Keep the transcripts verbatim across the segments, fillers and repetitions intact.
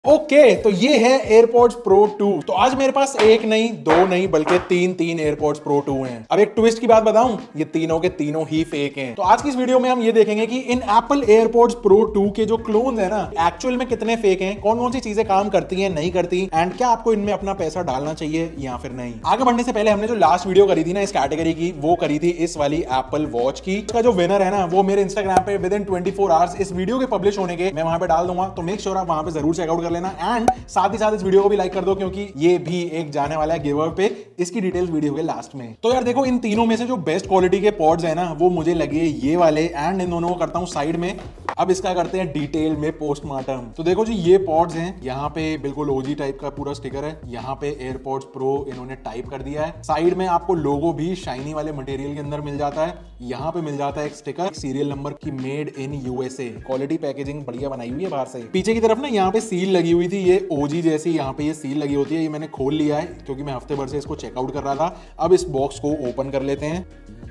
Okay okay, तो ये है एयरपॉड्स प्रो टू। तो आज मेरे पास एक नहीं दो नहीं बल्कि तीन तीन एयरपॉड्स प्रो टू हैं। अब एक ट्विस्ट की बात बताऊं, ये तीनों के तीनों ही फेक हैं। तो आज की इस वीडियो में हम ये देखेंगे कि इन एप्पल एयरपॉड्स प्रो टू के जो क्लोन है ना, एक्चुअल में कितने फेक हैं, कौन कौन सी चीजें काम करती हैं नहीं करती, एंड क्या आपको इनमें अपना पैसा डालना चाहिए या फिर नहीं। आगे बढ़ने से पहले हमने जो लास्ट वीडियो करी थी ना इस कैटेगरी की, वो करी थी इस वाली एप्पल वॉच की। इसका जो विनर है ना, वो मेरे इंस्टाग्राम पे within twenty four hours इस वीडियो के पब्लिश होने के मैं वहां पे डाल दूंगा। तो मेक श्योर आप वहां पे जरूर चेकआउट कर लेना एंड साथ ही साथ इस वीडियो को भी लाइक कर दो, क्योंकि ये भी एक जाने वाला है गिव अवे पे। इसकी डिटेल्स वीडियो के लास्ट में। तो यार देखो, इन तीनों में से जो बेस्ट क्वालिटी के पॉड्स है ना, वो मुझे लगे ये वाले, एंड इन दोनों को करता हूं साइड में। अब इसका करते हैं डिटेल में पोस्टमार्टम। तो देखो जी, ये पॉड्स हैं, यहाँ पे बिल्कुल ओजी टाइप का पूरा स्टिकर है, यहाँ पे एयरपॉड्स प्रो इन्होंने टाइप कर दिया है। साइड में आपको लोगो भी शाइनी वाले मटेरियल के अंदर मिल जाता है। यहाँ पे मिल जाता है एक स्टिकर सीरियल नंबर की, made in USA. Quality packaging बढ़िया बनाई हुई है बाहर से। पीछे की तरफ ना यहाँ पे सील लगी हुई थी, ये ओजी जैसी यहाँ पे ये सील लगी होती है। ये मैंने खोल लिया है क्योंकि मैं हफ्ते भर से इसको चेकआउट कर रहा था। अब इस बॉक्स को ओपन कर लेते हैं।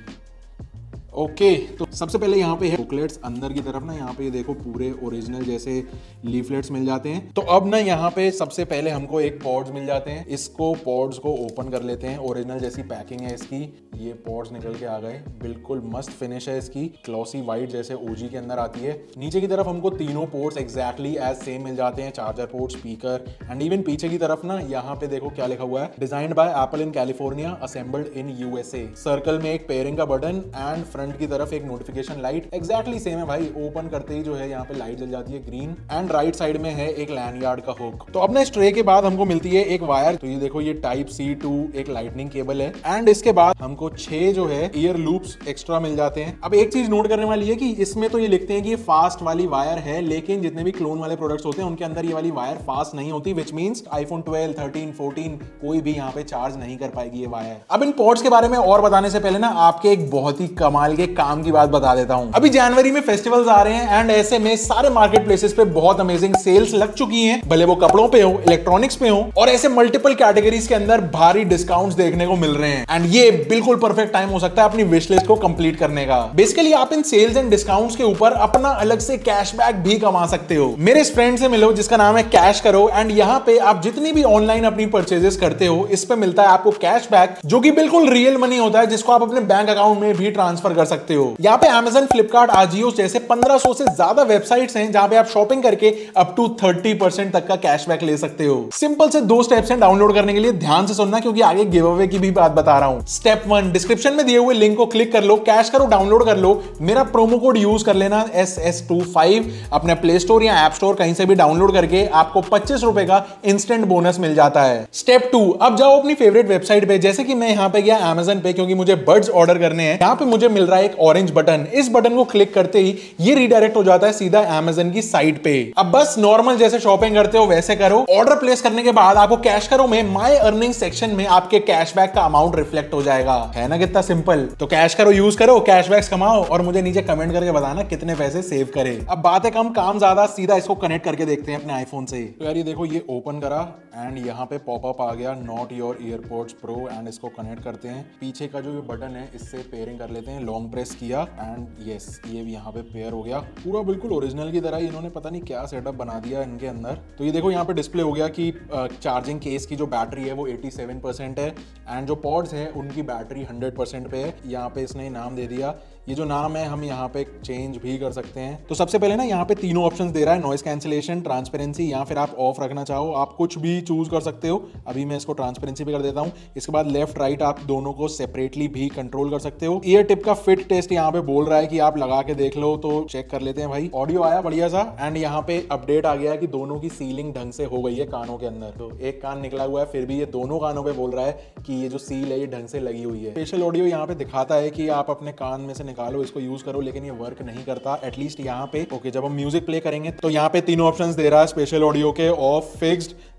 ओके okay, तो सबसे पहले यहाँ पे है बुकलेट्स। अंदर की तरफ ना यहाँ पे ये देखो पूरे ओरिजिनल जैसे लीफलेट्स मिल जाते हैं। तो अब ना यहाँ पे सबसे पहले हमको एक पॉड्स मिल जाते हैं। इसको पॉड्स को ओपन कर लेते हैं। ओरिजिनल जैसी पैकिंग है इसकी। ये पॉड्स निकल के आ गए, बिल्कुल मस्त फिनिश है इसकी, ग्लॉसी वाइट जैसे ओजी के अंदर आती है। नीचे की तरफ हमको तीनों पोर्ट्स एग्जैक्टली एज सेम मिल जाते हैं, charger port, speaker and even पीछे की तरफ ना यहाँ पे देखो क्या लिखा हुआ है, designed by Apple in California, assembled in USA. Circle में एक पेयरिंग का बटन एंड फ्रंट की तरफ एक नोटिफिकेशन लाइट, एग्जैक्टली सेम है भाई। ओपन करते ही जो है यहाँ पे लाइट जल जाती है ग्रीन, एंड राइट साइड में है एक लैंडयार्ड का हुक। तो अब ना इस ट्रे के बाद हमको मिलती है एक वायर। तो ये देखो, ये टाइप सी टू एक लाइटनिंग केबल है, एंड इसके बाद हमको छह जो है ईयर लूप्स एक्स्ट्रा मिल जाते हैं। अब एक चीज नोट करने वाली है कि इसमें तो ये लिखते हैं कि ये फास्ट वाली वायर है, लेकिन जितने भी क्लोन वाले प्रोडक्ट्स होते हैं उनके अंदर ये वाली वायर फास्ट नहीं होती, which means iPhone twelve, thirteen, fourteen कोई भी यहाँ पे चार्ज नहीं कर पाएगी ये वायर। अब इन पॉड्स के बारे में और बताने से पहले ना आपके एक बहुत ही कमाल के काम की बात बता देता हूं। अभी जनवरी में फेस्टिवल्स आ रहे हैं, एंड ऐसे में सारे मार्केट प्लेसेस पे बहुत अमेजिंग सेल्स लग चुकी हैं, भले वो कपड़ों पे हो, इलेक्ट्रॉनिक्स पे हो, और ऐसे मल्टीपल कैटेगरीज के अंदर भारी डिस्काउंट्स देखने को मिल रहे हैं। एंड ये बिल्कुल परफेक्ट टाइम हो सकता है अपनी विश लिस्ट को कंप्लीट करने का। बेसिकली आप इन सेल्स एंड डिस्काउंट्स के ऊपर अपना अलग से कैशबैक भी कमा सकते हो। मेरे इस फ्रेंड से मिलो जिसका नाम है कैश करो, एंड यहाँ पे आप जितनी भी ऑनलाइन अपनी परचेजेस करते हो, इस पे मिलता है आपको कैशबैक, जो कि बिल्कुल रियल मनी होता है, जिसको आप अपने बैंक अकाउंट में भी ट्रांसफर कर सकते हो। यहाँ पे Amazon, फ्लिपकार्ट, आजियो जैसे पंद्रह सौ से ज्यादा वेबसाइट्स हैं जहां पे आप शॉपिंग करके अप टू थर्टी परसेंट तक का कैशबैक ले सकते हो। सिंपल से दो स्टेप्स हैं डाउनलोड करने के लिए, ध्यान से सुनना क्योंकि आगे गिव अवे की भी बात बता रहा हूं। स्टेप वन, डिस्क्रिप्शन में दिए हुए लिंक को क्लिक कर लो, कैश करो डाउनलोड कर लो, मेरा प्रोमो कोड यूज कर लेना एस एस टू फाइव। अपने प्ले स्टोर या ऐप स्टोर कहीं से भी डाउनलोड करके आपको पच्चीस रुपए का इंस्टेंट बोनस मिल जाता है। स्टेप टू, अब जाओ अपनी फेवरेट वेबसाइट पे, जैसे कि मैं यहां पे गया Amazon पे क्योंकि मुझे बड्स ऑर्डर करने हैं। यहां पे मुझे मिल रहा है एक ऑरेंज बटन, इस बटन को क्लिक करते ही ये रीडायरेक्ट हो जाता है सीधा Amazon की साइट पे। अब बस नॉर्मल जैसे शॉपिंग करते हो वैसे करो। ऑर्डर प्लेस करने के बाद आपको कैश करो में माय अर्निंग सेक्शन में आपके कैशबैक का अमाउंट रिफ्लेक्ट हो जाएगा। है ना कितना सिंपल। तो कैश करो, यूज करो, कैशबैक्स कमाओ, और मुझे नीचे कमेंट करके बताना कितने पैसे सेव करे। अब बातें कम काम ज्यादा, सीधा इसको कनेक्ट करके देखते हैं अपने आईफोन से। तो यार ये देखो, ये ओपन करा एंड यहाँ पे पॉपअप आ गया not your EarPods pro, and इसको कनेक्ट करते हैं। पीछे का जो ये बटन है इससे पेयरिंग कर लेते हैं, लॉन्ग प्रेस किया एंड यस, ये भी यहाँ पे पेयर हो गया पूरा बिल्कुल ओरिजिनल की तरह। इन्होंने पता नहीं क्या सेटअप बना दिया इनके अंदर। तो ये देखो यहाँ पे डिस्प्ले हो गया कि चार्जिंग केस की जो बैटरी है वो सत्तासी परसेंट है, एंड जो पॉड्स है उनकी बैटरी हंड्रेड परसेंट पे है। यहाँ पे इसने नाम दे दिया, ये जो नाम है हम यहाँ पे चेंज भी कर सकते हैं। तो सबसे पहले ना यहाँ पे तीनों ऑप्शंस दे रहा है, नॉइस कैंसिलेशन, ट्रांसपेरेंसी, या फिर आप ऑफ रखना चाहो आप कुछ भी चूज कर सकते हो। अभी मैं इसको ट्रांसपेरेंसी पे कर देता हूँ। इसके बाद लेफ्ट राइट आप दोनों को सेपरेटली भी कंट्रोल कर सकते हो। ईयर टिप का फिट टेस्ट यहाँ पे बोल रहा है कि आप लगा के देख लो, तो चेक कर लेते हैं भाई। ऑडियो आया बढ़िया सा, एंड यहाँ पे अपडेट आ गया है कि दोनों की सीलिंग ढंग से हो गई है कानों के अंदर। तो एक कान निकला हुआ है, फिर भी ये दोनों कानों पे बोल रहा है कि ये जो सील है ये ढंग से लगी हुई है। स्पेशल ऑडियो यहाँ पे दिखाता है कि आप अपने कान में से निकालो, इसको यूज करो, लेकिन ये वर्क नहीं करता एटलीस्ट यहाँ पे। ओके, जब हम म्यूजिक प्ले करेंगे तो यहाँ पे तीनों ऑप्शंस दे रहा है स्पेशल ऑडियो के, off, fixed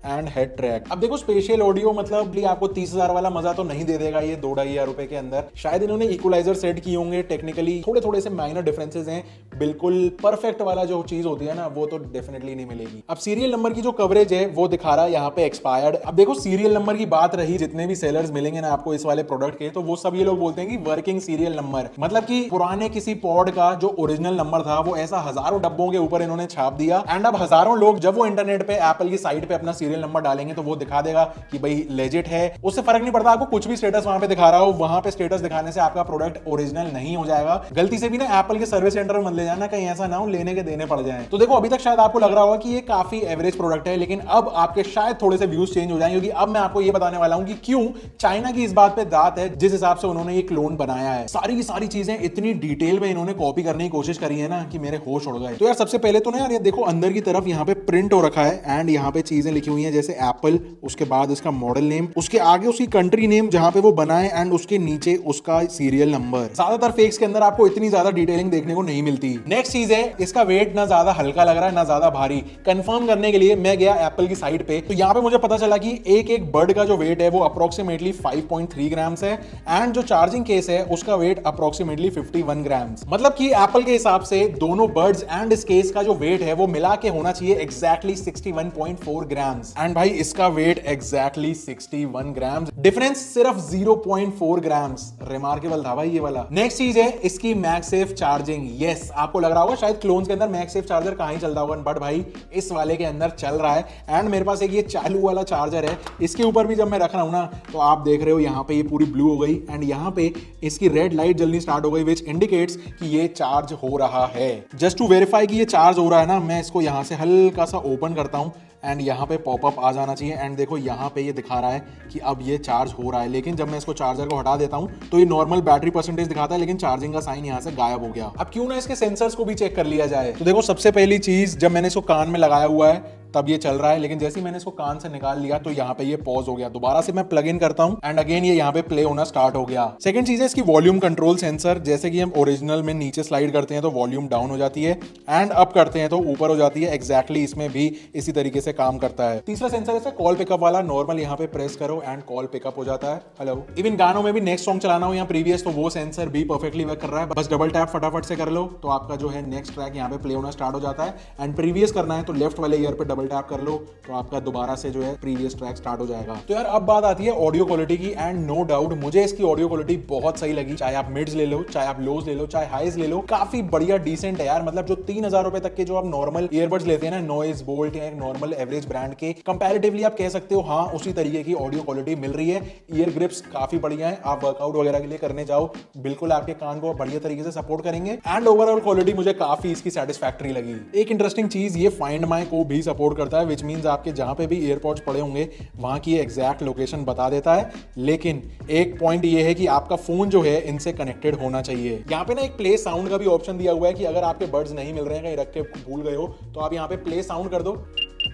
and head track. अब देखो स्पेशल ऑडियो मतलब आपको तीस हजार वाला मजा तो नहीं दे देगा ये दो ढाई हजार रुपए के अंदर। शायद इन्होंने इक्वलाइजर सेट किए होंगे, टेक्निकली थोड़े थोड़े से माइनर डिफरेंसेस हैं, बिल्कुल परफेक्ट वाला जो चीज होती है ना वो तो डेफिनेटली नहीं मिलेगी। अब सीरियल नंबर की जो कवरेज है वो दिखा रहा है यहाँ पे एक्सपायर्ड। अब देखो सीरियल नंबर की बात रही, जितने भी सेलर्स मिलेंगे ना आपको इस वाले प्रोडक्ट के, तो वो सब ये लोग बोलते हैं कि वर्किंग सीरियल नंबर, मतलब कि पुराने किसी पॉड का जो ओरिजिनल नंबर था वो ऐसा हजारों डब्बों के ऊपर इन्होंने छाप दिया, एंड अब हजारों लोग जब वो इंटरनेट पे एप्पल की साइट पे अपना सीरियल नंबर डालेंगे तो वो दिखा देगा कि भाई लेजिट है। उससे फर्क नहीं पड़ता आपको कुछ भी स्टेटस वहां पे दिखा रहा हो, वहां पे स्टेटस दिखाने से आपका प्रोडक्ट ओरिजिनल नहीं हो जाएगा। गलती से भी ना एप्पल के सर्विस सेंटर में मत ले जाना, कहीं ऐसा ना हो लेने के देने पड़ जाए। तो देखो अभी तक शायद आपको लग रहा होगा कि ये काफी एवरेज प्रोडक्ट है, लेकिन अब आपके शायद थोड़े से व्यूज चेंज हो जाएंगे, क्योंकि अब मैं आपको ये बताने वाला हूं कि क्यों चाइना की इस बात पे दांत है जिस हिसाब से उन्होंने ये क्लोन बनाया है। सारी की सारी चीजें इतनी डिटेल में इन्होंने कॉपी करने की कोशिश करी है ना कि मेरे होश उड़ गए। तो यार सबसे पहले तो ना यार ये देखो अंदर की तरफ यहाँ पे प्रिंट हो रखा है एंड यहाँ पे चीजें लिखी हुई हैं जैसे एप्पल, उसके बाद इसका मॉडल नेम, उसके आगे उसकी कंट्री नेम जहां पे वो बनाए एंड उसके नीचे उसका सीरियल नंबर। ज्यादातर फेक्स के अंदर आपको इतनी ज्यादा डिटेलिंग देखने को नहीं मिलती। नेक्स्ट चीज है इसका वेट ना ज्यादा हल्का लग रहा है ना ज्यादा भारी। कंफर्म करने के लिए मैं गया एप्पल की साइट पे, तो यहाँ पे मुझे पता चला कि एक एक बर्ड का जो वेट है वो approximately five point three grams है एंड जो चार्जिंग केस है उसका weight approximately fifty one grams. मतलब कि एप्पल के हिसाब से दोनों बर्ड्स एंड इस केस का जो वेट है वो मिला के होना चाहिए exactly sixty one point four grams, and भाई इसका weight exactly sixty one grams, difference सिर्फ zero point four grams. Remarkable था भाई ये वाला। नेक्स्ट चीज है इसकी मैगसेफ चार्जिंग। यस आपको लग रहा होगा शायद क्लोन्स के अंदर मैगसेफ चार्जर कहां ही चलता होगा, बट भाई इस वाले के अंदर चल रहा है। एंड मेरे पास एक ये चालू वाला चार्जर है, इसके ऊपर भी जब मैं रख रहा हूं ना तो आप देख रहे हो यहाँ पे ये पूरी ब्लू हो गई एंड यहाँ पे इसकी रेड लाइट जलनी स्टार्ट हो गई, विच इंडिकेट्स कि ये चार्ज हो रहा है। जस्ट टू वेरीफाई कि ये चार्ज हो रहा है ना, मैं इसको यहाँ से हल्का सा ओपन करता हूँ एंड यहाँ पे पॉपअप आ जाना चाहिए एंड देखो यहाँ पे ये दिखा रहा है कि अब ये चार्ज हो रहा है। लेकिन जब मैं इसको चार्जर को हटा देता हूँ तो ये नॉर्मल बैटरी परसेंटेज दिखाता है, लेकिन चार्जिंग का साइन यहाँ से गायब हो गया। अब क्यों ना इसके सेंसर्स को भी चेक कर लिया जाए। तो देखो सबसे पहली चीज, जब मैंने इसको कान में लगाया हुआ है तब ये चल रहा है, लेकिन जैसे ही मैंने इसको कान से निकाल लिया तो यहाँ पे ये पॉज हो गया। दोबारा से मैं प्लग इन करता हूँ एंड अगेन ये यहाँ पे प्ले होना स्टार्ट हो गया। सेकंड चीज है इसकी वॉल्यूम कंट्रोल सेंसर। जैसे कि हम ओरिजिनल में नीचे स्लाइड करते हैं तो वॉल्यूम डाउन हो जाती है एंड अप करते हैं तो ऊपर हो जाती है। एग्जैक्टली इसमें भी इसी तरीके से काम करता है। तीसरा सेंसर है कॉल पिकअप वाला। नॉर्मल यहाँ पे प्रेस करो एंड कॉल पिकअप हो जाता है, हेलो। इवन गानों में भी नेक्स्ट सॉन्ग चलाना हो या प्रीवियस तो वो सेंसर भी परफेक्टली वर्क कर रहा है। बस डबल टैप फटाफट से कर लो तो आपका जो है नेक्स्ट ट्रैक यहाँ पे प्ले होना स्टार्ट हो जाता है एंड प्रीवियस करना है तो लेफ्ट वाले ईयर पे डबल टैप कर लो तो आपका दोबारा से जो है प्रीवियस ट्रैक स्टार्ट हो जाएगा। तो यार अब बात आती है ऑडियो क्वालिटी की एंड नो डाउट मुझे इसकी ऑडियो क्वालिटी बहुत सही लगी। चाहे आप मिड्स ले लो, चाहे आप लोज ले लो, चाहे हाईज ले लो, काफी बढ़िया डिसेंट है यार। मतलब जो तीन हजार रुपए तक के जो आप नॉर्मल ईयरबड्स लेते हैं ना, नॉइज, बोल्ट या नॉर्मल एवरेज ब्रांड के कंपैरेटिवली आप कह सकते हो हाँ उसी तरीके की ऑडियो क्वालिटी मिल रही है। ईयर ग्रिप्स काफी बढ़िया है, आप वर्कआउट वगैरह के लिए करने जाओ बिल्कुल आपके कान को बढ़िया तरीके से सपोर्ट करेंगे एंड ओवरऑल क्वालिटी मुझे काफी इसकी सेटिस्फैक्टरी लगी। एक इंटरेस्टिंग चीज ये फाइंड माई को भी सपोर्ट करता है, विच मींस आपके जहां पे भी एयरपॉड्स पड़े होंगे वहां की एग्जैक्ट लोकेशन बता देता है। लेकिन एक पॉइंट ये है कि आपका फोन जो है इनसे कनेक्टेड होना चाहिए। यहाँ पे ना एक प्ले साउंड का भी ऑप्शन दिया हुआ है कि अगर आपके बर्ड्स नहीं मिल रहे हैं, कहीं रख के भूल गए हो, तो आप यहाँ पे प्ले साउंड कर दो।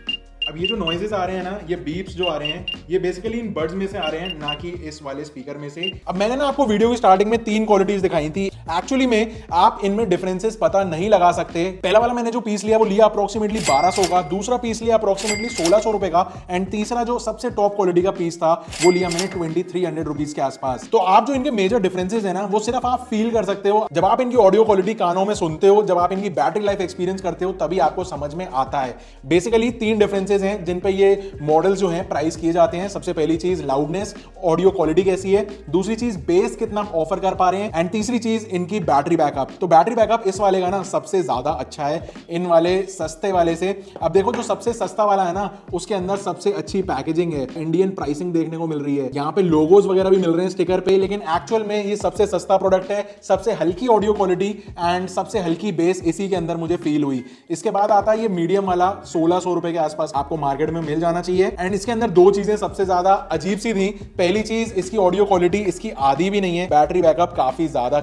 अब ये जो नॉइजेस आ रहे हैं ना, ये बीप्स जो आ रहे हैं, ये बेसिकली इन बर्ड्स में से आ रहे हैं, ना कि इस वाले स्पीकर में से। अब मैंने ना आपको वीडियो की स्टार्टिंग में तीन क्वालिटीज दिखाई थी। एक्चुअली में आप इनमें डिफरेंसेस पता नहीं लगा सकते। पहला वाला मैंने जो पीस लिया वो लिया अप्रोक्सीमेटली बारह सौ का, दूसरा पीस लिया अप्रोक्सीमेटली सोलह सौ रुपए का एंड तीसरा जो सबसे टॉप क्वालिटी का पीस था वो लिया मैंने ट्वेंटी थ्री हंड्रेड रुपीज के आसपास। तो आप जो इनके मेजर डिफरेंसेस है ना वो सिर्फ आप फील कर सकते हो जब आप इनकी ऑडियो क्वालिटी कानों में सुनते हो, जब आप इनकी बैटरी लाइफ एक्सपीरियंस करते हो, तभी आपको समझ में आता है। बेसिकली तीन डिफरेंसेस हैं जिन पे ये मॉडल्स जो हैं प्राइस किए जाते हैं। सबसे पहली चीज लाउडनेस, ऑडियो क्वालिटी कैसी है, दूसरी चीज बेस कितना ऑफर कर पा रहे हैं एंड तीसरी चीज इनकी बैटरी बैकअप। तो बैटरी बैकअप इस वाले का ना सबसे ज्यादा अच्छा है इन वाले सस्ते वाले से। अब देखो जो सबसे सस्ता वाला है ना उसके अंदर सबसे अच्छी पैकेजिंग है, इंडियन प्राइसिंग देखने को मिल रही है, यहाँ पे लोगोज वगैरह भी मिल रहे हैं स्टिकर पे, लेकिन एक्चुअल में ये सबसे सस्ता प्रोडक्ट है, सबसे हल्की ऑडियो क्वालिटी एंड सबसे हल्की बेस इसी के अंदर मुझे फील हुई। इसके बाद आता है ये मीडियम वाला, सोलह सौ रुपए के आसपास आपको मार्केट में मिल जाना चाहिए एंड इसके अंदर दो चीजें सबसे ज्यादा अजीब सी थी। पहली चीज इसकी ऑडियो क्वालिटी इसकी आधी भी नहीं है, बैटरी बैकअप काफी ज्यादा कम है।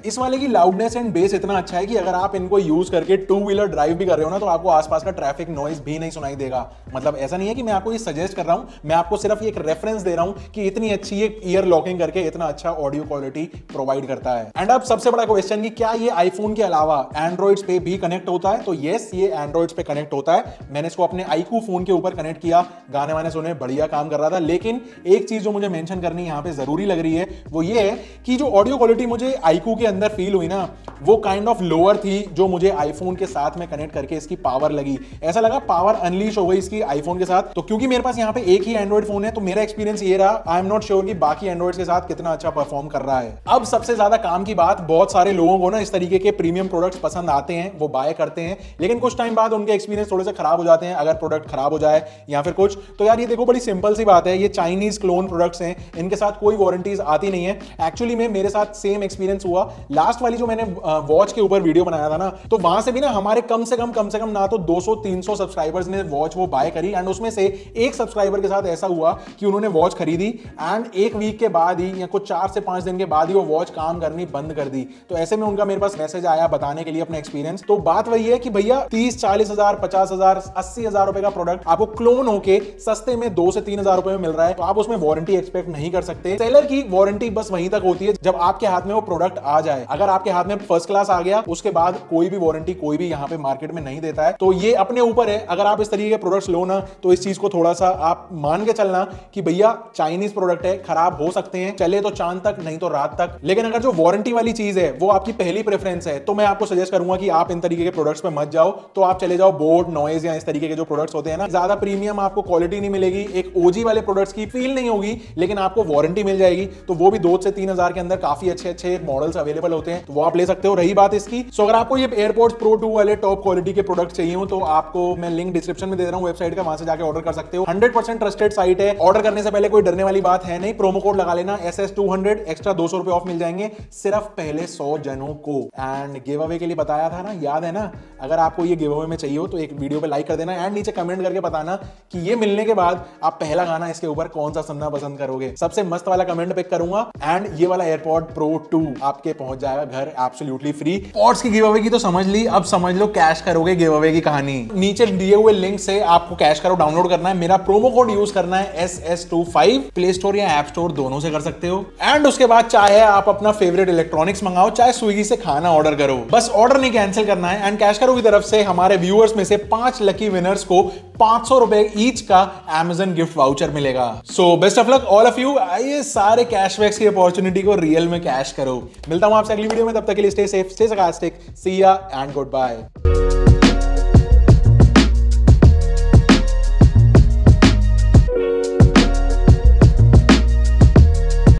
इस वाले की लाउडनेस एंड बेस इतना अच्छा है कि अगर आप इनको यूज करके टू व्हीलर ड्राइव भी कर रहे हो ना तो आपको आसपास का ट्रैफिक नॉइज भी नहीं सुनाई देगा। मतलब ऐसा नहीं है कि मैं आपको ये सजेस्ट कर रहा हूं, मैं आपको सिर्फ एक रेफरेंस दे रहा हूं कि इतनी अच्छी ये ईयर लॉकिंग करके इतना अच्छा ऑडियो क्वालिटी प्रोवाइड करता है। एंड अब सबसे बड़ा क्वेश्चन कि क्या ये आईफोन के अलावा एंड्रॉइड्स पे भी कनेक्ट होता है? तो यस, ये एंड्रॉइड्स पे कनेक्ट होता है। मैंने इसको अपने आईक्यू फोन के ऊपर कनेक्ट किया, गाने वाने सुने, बढ़िया काम कर रहा था। लेकिन एक चीज जो मुझे मेंशन करनी यहां पे जरूरी लग रही है वो ये है कि जो ऑडियो क्वालिटी मुझे आईक्यू के अंदर फील हुई ना वो काइंड ऑफ लोअर थी जो मुझे आईफोन के साथ में कनेक्ट करके इसकी पावर लगी। ऐसा लगा पावर अनलीश हो गई इसकी आईफोन के साथ। तो क्योंकि मेरे पास यहाँ पे एक ही एंड्रॉइड फोन है तो मेरा एक्सपीरियंस ये रहा। आई एम नॉट श्योर कि बाकी एंड्रॉइड के साथ कितना अच्छा परफॉर्म कर रहा है। अब सबसे ज्यादा काम की बात, बहुत सारे लोगों को ना इस तरीके के प्रीमियम प्रोडक्ट्स पसंद आते हैं, वो बाय करते हैं, लेकिन कुछ टाइम बाद उनके एक्सपीरियंस थोड़े से खराब हो जाते हैं अगर प्रोडक्ट खराब हो जाए या फिर कुछ। तो यार ये देखो बड़ी सिंपल सी बात है, ये चाइनीज क्लोन प्रोडक्ट्स हैं, इनके साथ कोई वारंटीज आती नहीं है। एक्चुअली में मेरे साथ सेम एक्सपीरियंस हुआ। लास्ट वाली जो मैंने वॉच के ऊपर वीडियो बनाया था ना तो वहां से भी ना हमारे कम से कम कम से कम ना तो दो सौ तीन सौ सब्सक्राइबर्स ने वॉच वो बाय करी एंड उसमें से एक सब्सक्राइबर के साथ ऐसा हुआ कि उन्होंने वॉच खरीदी एंड एक वीक के बाद ही या कुछ चार से पांच दिन के बाद ही वो वॉच काम करनी बंद कर दी। तो ऐसे में उनका मेरे पास मैसेज आया बताने के लिए अपना एक्सपीरियंस। तो बात वही है कि भैया तीस चालीस हजार पचास हजार अस्सी हजार रुपए का प्रोडक्ट आपको क्लोन होके सस्ते में दो से तीन हजार रुपए में मिल रहा है तो आप उसमें वारंटी एक्सपेक्ट नहीं कर सकते। सेलर की वारंटी बस वहीं तक होती है जब आपके हाथ में वो प्रोडक्ट आ जाए। अगर आपके हाथ में फर्स्ट क्लास आ गया उसके बाद कोई भी वारंटी कोई भी यहाँ पे मार्केट में नहीं देता है। तो ये अपने ऊपर है, अगर आप इस तरीके के प्रोडक्ट्स लो ना तो इस चीज को थोड़ा सा आप मान के चलना कि भैया चाइनीज प्रोडक्ट है, खराब हो सकते हैं, चले तो चांद तक नहीं तो रात तक। लेकिन अगर जो वारंटी वाली चीज है वो आपकी पहली प्रेफरेंस है तो मैं आपको सजेस्ट करूंगा कि आप इन तरीके के प्रोडक्ट्स पे मत जाओ। तो आप चले जाओ बोट, नॉइज या इस तरीके के जो प्रोडक्ट्स होते हैं ना, ज्यादा प्रीमियम आपको क्वालिटी नहीं मिलेगी, एक ओजी वाले प्रोडक्ट्स की फील नहीं होगी, लेकिन आपको वारंटी मिल जाएगी। तो वो भी दो से तीन हजार के अंदर काफी अच्छे अच्छे मॉडल्स अवेलेबल होते हैं, तो वो आप ले सकते हो। रही बात इसकी, सो अगर आपको ये एयरपोर्ट्स प्रो टू वाले टॉप क्वालिटी के प्रोडक्ट चाहिए हो तो आपको मैं लिंक डिस्क्रिप्शन में दे रहा हूं वेबसाइट का, वहां से जाके ऑर्डर कर सकते हो। हंड्रेड परसेंट ट्रस्टेड साइट है, ऑर्डर करने से पहले कोई डरने वाली बात है नहीं। प्रोमो कोड लगा लेना S S two hundred, extra दो सौ रुपए ऑफ मिल जाएंगे सिर्फ पहले सौ जनों को। एंड गिव अवे के लिए बताया था ना, याद है ना? अगर आपको ये गिव अवे में चाहिए हो तो एक वीडियो पे लाइक कर देना एंड नीचे कमेंट करके बताना कि ये मिलने के बाद आप पहला गाना इसके ऊपर कौन सा सुनना पसंद करोगे। सबसे मस्त वाला कमेंट पिक करूंगा एंड ये वाला एयरपॉड प्रो टू आपके पहुंच जाएगा घर एब्सोल्युटली फ्री। पॉड्स की गिव अवे की तो समझ ली, अब समझ लो कैश करोगे गिव अवे की कहानी। नीचे दिए हुए लिंक से आपको कैश करो डाउनलोड करना है, मेरा प्रोमो कोड यूज करना है S S two five, play store या ऐप स्टोर दोनों से कर सकते हो। एंड उसके बाद चाहे आप अपना फेवरेट इलेक्ट्रॉनिक्स मंगाओ, चाहे स्विगी से खाना ऑर्डर करो, बस ऑर्डर नहीं कैंसिल करना है। एंड कैश करो की तरफ से हमारे व्यूअर्स में से पांच लकी विनर्स को पांच सौ रुपए ईच का अमेज़न गिफ्ट वाउचर मिलेगा। So best of luck all of you. आइए सारे कैशबैक्स की अपॉर्चुनिटी को रियल में कैश करो। मिलता हूं आपसे अगली वीडियो में, तब तक के लिए stay safe, stay sarcastic, see ya and good bye.